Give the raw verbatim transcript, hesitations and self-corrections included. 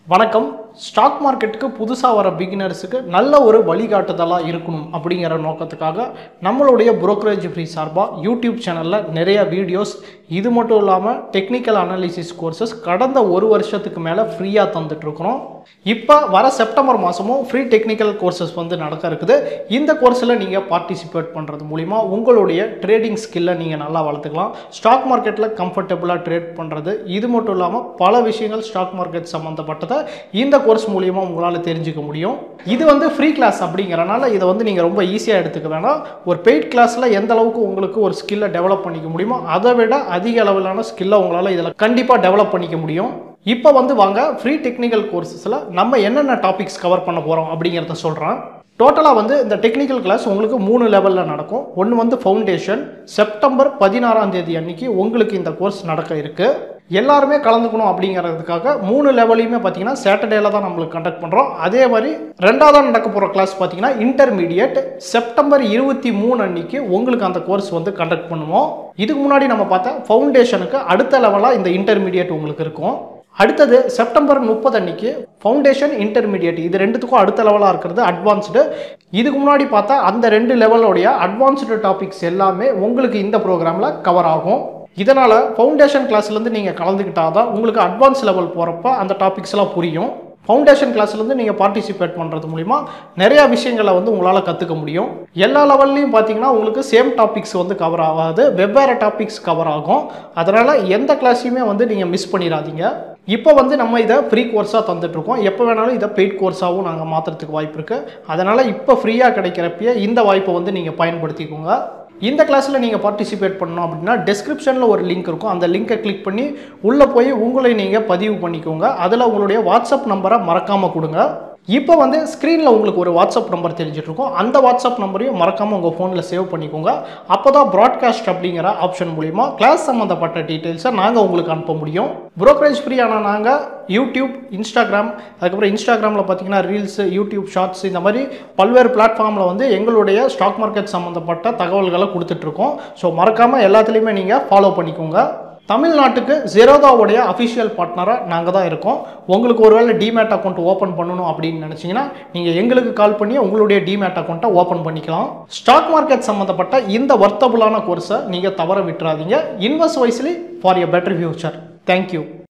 வணக்கம். ஸ்டாக் மார்க்கெட்டுக்கு புதுசாக வர பிகினர்ஸுக்கு நல்ல ஒரு வழிகாட்டுதலாக இருக்கணும் அப்படிங்கிற நோக்கத்துக்காக நம்மளுடைய புரோக்கரேஜ் ஃப்ரீ சார்பாக யூடியூப் சேனலில் நிறைய வீடியோஸ், இது மட்டும் இல்லாமல் டெக்னிக்கல் அனாலிசிஸ் கோர்சஸ் கடந்த ஒரு வருஷத்துக்கு மேலே ஃப்ரீயாக தந்துட்டுருக்குறோம். இப்போ வர செப்டம்பர் மாதமும் ஃப்ரீ டெக்னிக்கல் கோர்சஸ் வந்து நடக்க இருக்குது. இந்த கோர்ஸில் நீங்கள் பார்ட்டிசிபேட் பண்ணுறது மூலிமா உங்களுடைய ட்ரேடிங் ஸ்கில்லை நீங்கள் நல்லா வளர்த்துக்கலாம். ஸ்டாக் மார்க்கெட்டில் கம்ஃபர்டபுளாக ட்ரேட் பண்ணுறது, இது மட்டும் இல்லாமல் பல விஷயங்கள் ஸ்டாக் மார்க்கெட் சம்மந்தப்பட்டதை இந்த கோர்ஸ் மூலிமா உங்களால் தெரிஞ்சுக்க முடியும். இது வந்து ஃப்ரீ கிளாஸ் அப்படிங்கிறனால இதை வந்து நீங்கள் ரொம்ப ஈஸியாக எடுத்துக்க வேணாம். ஒரு பெய்ட் கிளாஸில் எந்த அளவுக்கு உங்களுக்கு ஒரு ஸ்கில்லை டெவலப் பண்ணிக்க முடியுமோ அதை விட அதிக அளவிலான ஸ்கில்லை உங்களால் இதில் கண்டிப்பாக டெவலப் பண்ணிக்க முடியும். இப்போ வந்து வாங்க ஃப்ரீ டெக்னிக்கல் கோர்சஸில் நம்ம என்னென்ன டாபிக்ஸ் கவர் பண்ண போகிறோம் அப்படிங்கிறத சொல்கிறேன். டோட்டலாக வந்து இந்த டெக்னிக்கல் கிளாஸ் உங்களுக்கு மூணு லெவலில் நடக்கும். ஒன்று வந்து ஃபவுண்டேஷன், செப்டம்பர் பதினாறாம் தேதி அன்னைக்கு உங்களுக்கு இந்த கோர்ஸ் நடக்க இருக்குது. எல்லாருமே கலந்துக்கணும் அப்படிங்கிறதுக்காக மூணு லெவலையுமே பார்த்தீங்கன்னா சாட்டர்டேல தான் நம்மளுக்கு கண்டக்ட் பண்ணுறோம். அதே மாதிரி ரெண்டாவதாக நடக்க போகிற கிளாஸ் பார்த்தீங்கன்னா இன்டர்மீடியட், செப்டம்பர் இருபத்தி மூணு அன்னைக்கு உங்களுக்கு அந்த கோர்ஸ் வந்து கண்டக்ட் பண்ணுவோம். இதுக்கு முன்னாடி நம்ம பார்த்தா ஃபவுண்டேஷனுக்கு அடுத்த லெவலாக இந்த இன்டர்மீடியட் உங்களுக்கு இருக்கும். அடுத்தது செப்டம்பர் முப்பது அன்னைக்கு ஃபவுண்டேஷன், இன்டர்மீடியட் இது ரெண்டுத்துக்கும் அடுத்த லெவலாக இருக்கிறது அட்வான்ஸ்டு. இதுக்கு முன்னாடி பார்த்தா அந்த ரெண்டு லெவலோடைய அட்வான்ஸ்டு டாபிக்ஸ் எல்லாமே உங்களுக்கு இந்த ப்ரோக்ராமில் கவர் ஆகும். இதனால் ஃபவுண்டேஷன் கிளாஸ்லேருந்து நீங்கள் கலந்துக்கிட்டால் தான் உங்களுக்கு அட்வான்ஸ் லெவல் போகிறப்ப அந்த டாபிக்ஸ்லாம் புரியும். ஃபவுண்டேஷன் கிளாஸ்லேருந்து நீங்கள் பார்ட்டிசிபேட் பண்ணுறது மூலிமா நிறையா விஷயங்களை வந்து உங்களால் கற்றுக்க முடியும். எல்லா லெவல்லையும் பார்த்தீங்கன்னா உங்களுக்கு சேம் டாபிக்ஸ் வந்து கவர் ஆகாது, வெவ்வேறு டாபிக்ஸ் கவர் ஆகும். அதனால் எந்த கிளாஸையுமே வந்து நீங்கள் மிஸ் பண்ணிடாதீங்க. இப்போ வந்து நம்ம இதை ஃப்ரீ கோர்ஸாக தந்துட்டுருக்கோம். எப்போ வேணாலும் இதை பெய்ட் கோர்ஸாகவும் நாங்கள் மாற்றுறதுக்கு வாய்ப்பு இருக்குது. அதனால் இப்போ ஃப்ரீயாக கிடைக்கிறப்பயே இந்த வாய்ப்பை வந்து நீங்கள் பயன்படுத்திக்கோங்க. இந்த கிளாஸில் நீங்கள் பார்ட்டிசிபேட் பண்ணணும் அப்படின்னா டெஸ்கிரிப்ஷனில் ஒரு லிங்க் இருக்கும். அந்த லிங்கை கிளிக் பண்ணி உள்ளே போய் உங்களை நீங்கள் பதிவு பண்ணிக்கோங்க. அதில் உங்களுடைய வாட்ஸ்அப் நம்பரை மறக்காமல் கொடுங்க. இப்போ வந்து ஸ்க்ரீனில் உங்களுக்கு ஒரு வாட்ஸ்அப் நம்பர் தெரிஞ்சிட்ருக்கோம். அந்த வாட்ஸ்அப் நம்பரையும் மறக்காமல் உங்கள் ஃபோனில் சேவ் பண்ணிக்கோங்க. அப்போ தான் ப்ராட்காஸ்ட் அப்படிங்கிற ஆப்ஷன் மூலிமா கிளாஸ் சம்மந்தப்பட்ட டீட்டெயில்ஸை நாங்கள் உங்களுக்கு அனுப்ப முடியும். புரோக்கரேஜ் ஃப்ரீயான நாங்கள் யூடியூப், இன்ஸ்டாகிராம், அதுக்கப்புறம் இன்ஸ்டாகிராமில் பார்த்தீங்கன்னா ரீல்ஸு, யூடியூப் ஷார்ட்ஸ், இந்த மாதிரி பல்வேறு பிளாட்ஃபார்மில் வந்து எங்களுடைய ஸ்டாக் மார்க்கெட் சம்மந்தப்பட்ட தகவல்களை கொடுத்துட்ருக்கோம். ஸோ மறக்காமல் எல்லாத்துலேயுமே நீங்கள் ஃபாலோ பண்ணிக்கோங்க. தமிழ்நாட்டுக்கு ஜெரோதாவுடைய அஃபிஷியல் பார்ட்னராக நாங்கள் தான் இருக்கோம். உங்களுக்கு ஒருவேளை டிமேட் அக்கௌண்ட் ஓப்பன் பண்ணணும் அப்படின்னு நினச்சிங்கன்னா நீங்கள் எங்களுக்கு கால் பண்ணி உங்களுடைய டிமேட் அக்கௌண்ட்டை ஓப்பன் பண்ணிக்கலாம். ஸ்டாக் மார்க்கெட் சம்மந்தப்பட்ட இந்த வர்த்தபுளான கோர்ஸை நீங்கள் தவற விட்டுறாதீங்க. Invest wisely for a better future. Thank you.